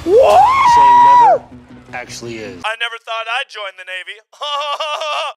What? Saying never actually is. I never thought I'd join the Navy.